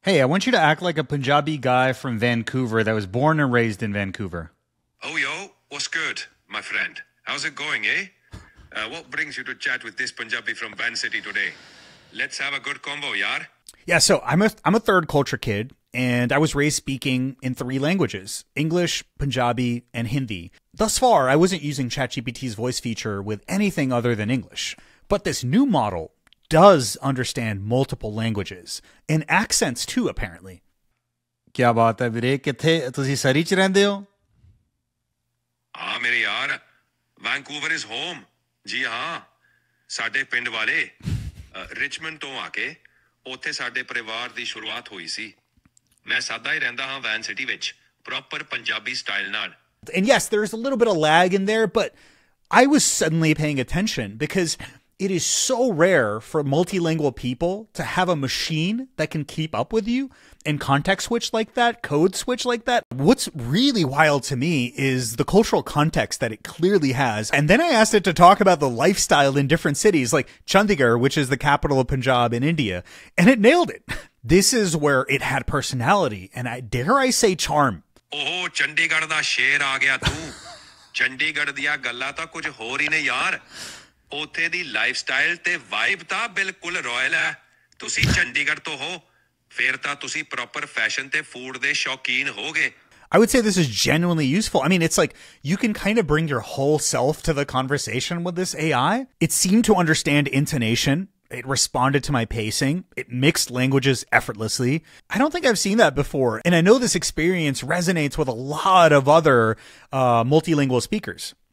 Hey, I want you to act like a Punjabi guy from Vancouver that was born and raised in Vancouver. Oh, yo, what's good, my friend? How's it going, eh? What brings you to chat with this Punjabi from Van City today? Let's have a good combo, yar. Yeah, so I'm a third culture kid, and I was raised speaking in three languages: English, Punjabi, and Hindi. Thus far, I wasn't using ChatGPT's voice feature with anything other than English. But this new model does understand multiple languages and accents too, apparently. क्या बात है ਵੀਰੇ ਕਿੱਥੇ ਤੁਸੀਂ ਸਰੀ ਚ ਰਹਿੰਦੇ ਹੋ हाँ मेरे यार, वैंकूवर इज होम। जी हाँ, ਸਾਡੇ ਪਿੰਡ ਵਾਲੇ ਰਿਚਮੰਡ ਤੋਂ ਆ ਕੇ ਉੱਥੇ ਸਾਡੇ ਪਰਿਵਾਰ ਦੀ ਸ਼ੁਰੂਆਤ ਹੋਈ ਸੀ। ਮੈਂ ਸਾਦਾ ਹੀ ਰਹਿੰਦਾ ਹਾਂ ਵੈਨ ਸਿਟੀ ਵਿੱਚ, ਪ੍ਰੋਪਰ ਪੰਜਾਬੀ ਸਟਾਈਲ ਨਾਲ। And yes, there's a little bit of lag in there, but I was suddenly paying attention because it is so rare for multilingual people to have a machine that can keep up with you and context switch like that, code switch like that. What's really wild to me is the cultural context that it clearly has. And then I asked it to talk about the lifestyle in different cities like Chandigarh, which is the capital of Punjab in India, and it nailed it. This is where it had personality and dare I say charm. ਓਹ ਚੰਡੀਗੜ੍ਹ ਦਾ ਸ਼ੇਰ ਆ ਗਿਆ ਤੂੰ। ਚੰਡੀਗੜ੍ਹ ਦੀਆਂ ਗੱਲਾਂ ਤਾਂ ਕੁਝ ਹੋਰ ਹੀ ਨੇ ਯਾਰ। ਉੱਥੇ ਦੀ ਲਾਈਫਸਟਾਈਲ ਤੇ ਵਾਈਬ ਤਾਂ ਬਿਲਕੁਲ ਰਾਇਲ ਹੈ। ਤੁਸੀਂ ਚੰਡੀਗੜ੍ਹ ਤੋਂ ਹੋ, ਫਿਰ ਤਾਂ ਤੁਸੀਂ ਪ੍ਰੋਪਰ ਫੈਸ਼ਨ ਤੇ ਫੂਡ ਦੇ ਸ਼ੌਕੀਨ ਹੋਗੇ। I would say this is genuinely useful. I mean, it's like you can kind of bring your whole self to the conversation with this AI. It seemed to understand intonation. It responded to my pacing. It mixed languages effortlessly. I don't think I've seen that before. And I know this experience resonates with a lot of other multilingual speakers.